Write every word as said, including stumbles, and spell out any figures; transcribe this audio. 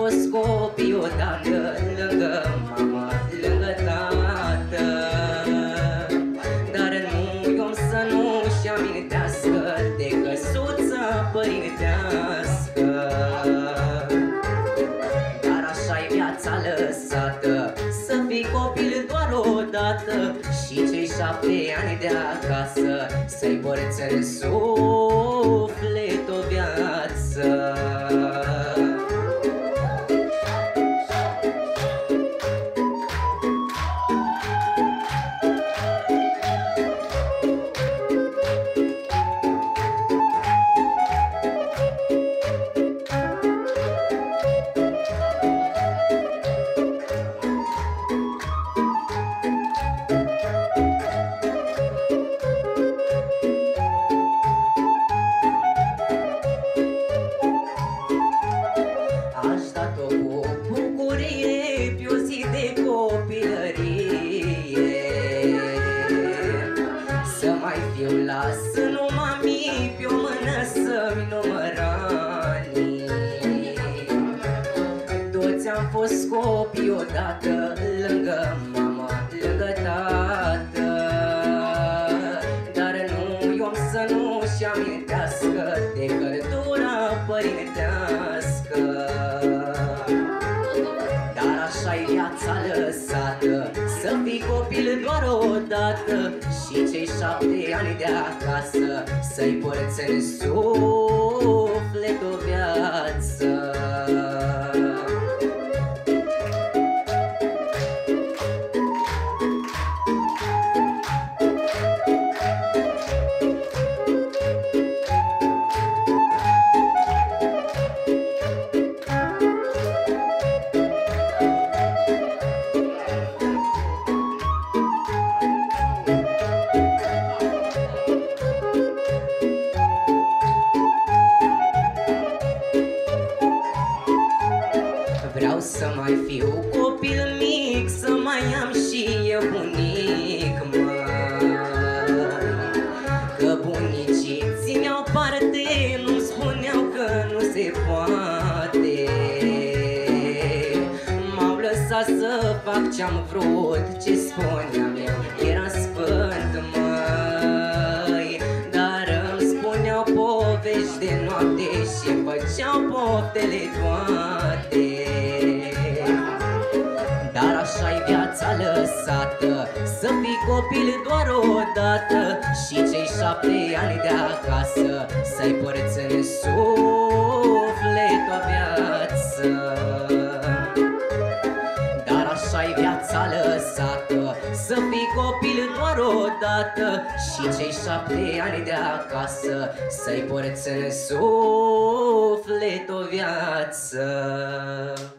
fost copii odată, lângă mama, lângă tată. Dar nu i-om să nu-și amintească de căsuța părintească. Dar așa-i viața lăsată, să fii copil doar odată și cei șapte ani de acasă să-i porți în suflet o viață. Lasă nu mami pe o mână să-mi număranii. Toți am fost copii odată, lângă mama, lângă tată. Dar nu i-om să nu-și amintească de căldura părintească. Dar așa-i viața lăsată, să fii copil doar odată și cei șapte ani de acasă să-i porți în suflet o viață. Vreau să mai fiu copil mic, să mai am și eu bunic, măi. Că bunicii țineau parte, nu spuneau că nu se poate. M-au lăsat să fac ce-am vrut, ce spuneam eu era sfânt, măi. Dar îmi spuneau povești de noapte și făceau poftele toate. Dar așa-i viața lăsată, să fii copil doar odată și cei șapte ani de acasă să-i porți în suflet o viață. Dar așa-i viața lăsată, să fii copil doar odată și cei șapte ani de acasă să-i porți în suflet o viață.